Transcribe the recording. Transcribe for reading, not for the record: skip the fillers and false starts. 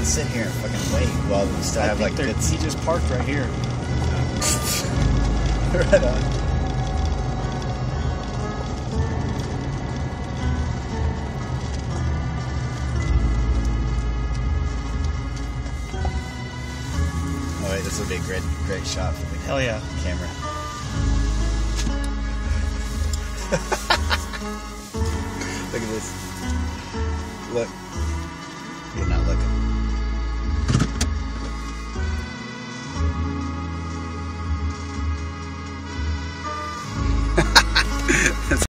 sit here and fucking wait while we still have like bits. He just parked right here. Right on. Oh wait, this will be a great shot for the Hell yeah. camera. Look at this. Look.